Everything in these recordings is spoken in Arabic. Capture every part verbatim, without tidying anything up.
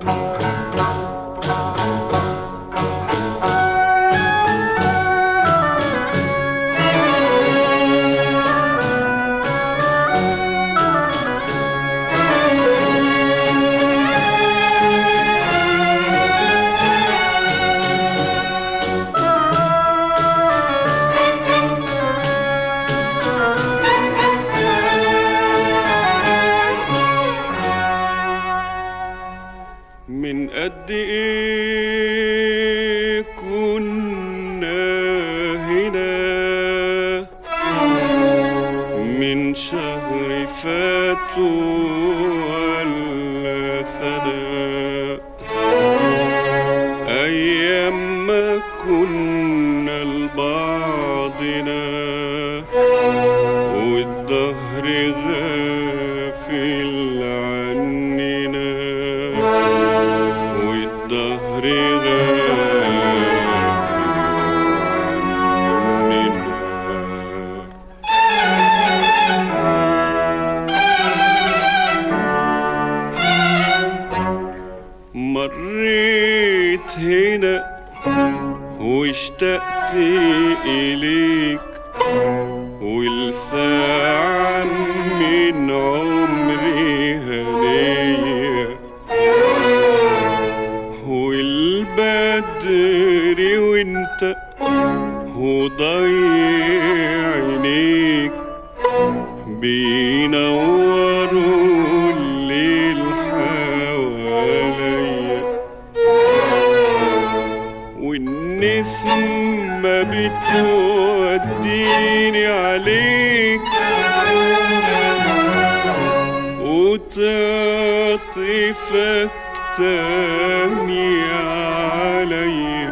من قد ايه كنا هنا من شهر فات ولا سنة، أيام ما كنا لبعضنا والدهر غافل عننا، والدهر غافل عننا. مريت هنا واشتقت إليك، والساعة من عمري هدية، والبدر وانت وضيع عينيك بينوروا الليل حواليا، والنسمة بتوديني عليك وتعطفك تاني عليا.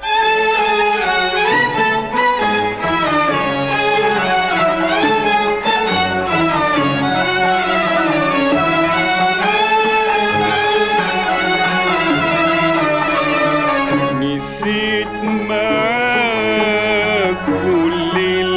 نسيت معاك كل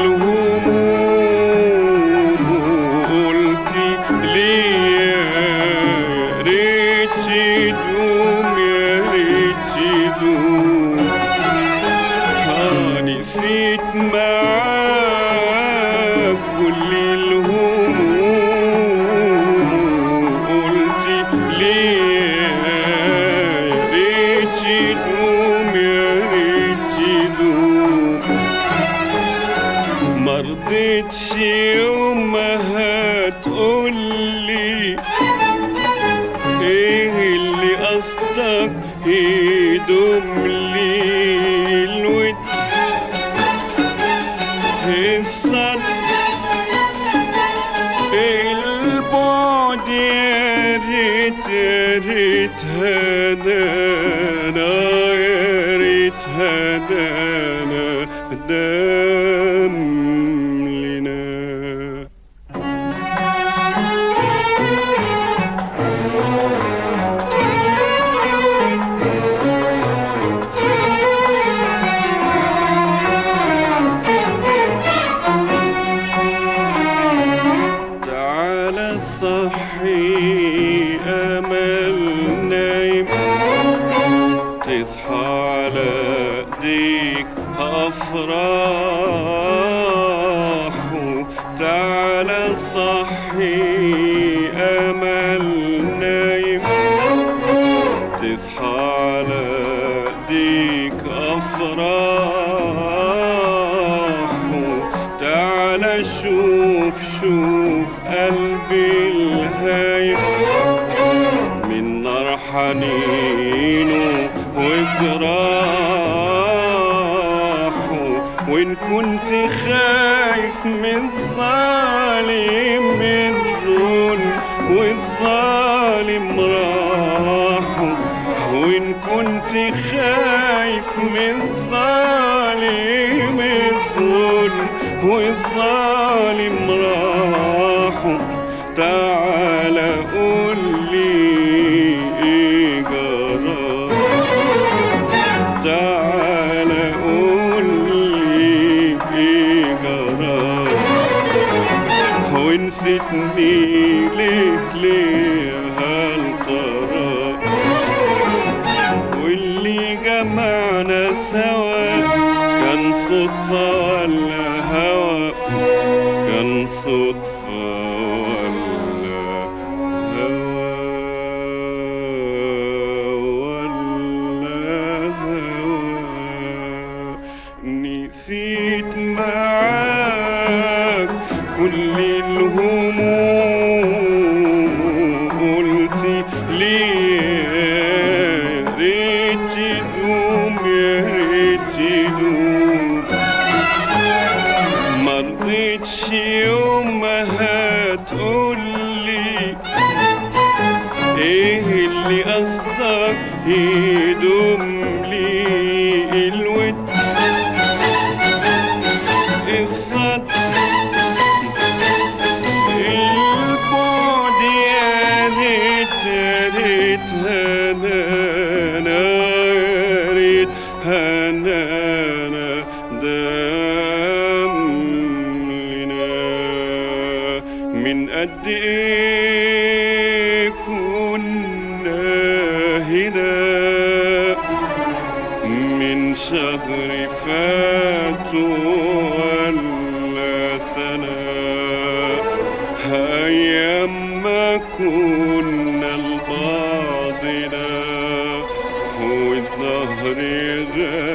الهموم وقلت ليا يا ريت تدوم يا ريت تدوم. آه نسيت معاك كل الهموم وقلت ليا يا ريت تدوم يا ريت تدوم. مرضتش يوم ما هتقولي ايه اللي قصدك يدوم لي الود، الصدق البعد يا ريت يا ريت هدانا يا ريت هدانا دام لنا. تعالى صحي أمل نايم، تصحى على ايديك أفراح. تعالى صحي أمل نايم، تصحى على ايديك أفراح. تعالى شوف شوف قلبي الهايم من نار حنينه وجراحه. وإن كنت خايف من الظالم من الظلم والظالم راحه، وإن كنت خايف من الظالم الظلم والظالم راحه. تعالى قول لي ايه جرى، تعالى قول لي ايه جرى. ونسيتني ليه ليه هالقرار، ضعنا سوا كان صدفة ولا هوى كان صدفة ولا هوى ولا هوى نسيت معاك كل الهموم قلت لي يا ريت تدوم يا ريت تدوم مرضتش يوم ما هتقولي ايه اللي قصدك يدوم لي الود الصدق البعد يا ريت يا ريت هنانا يا ريت هنانا دام لنا من قد ايه كنا هنا من شهر فات ولا سنة أيام ما كنا لبعضنا والظهر غاب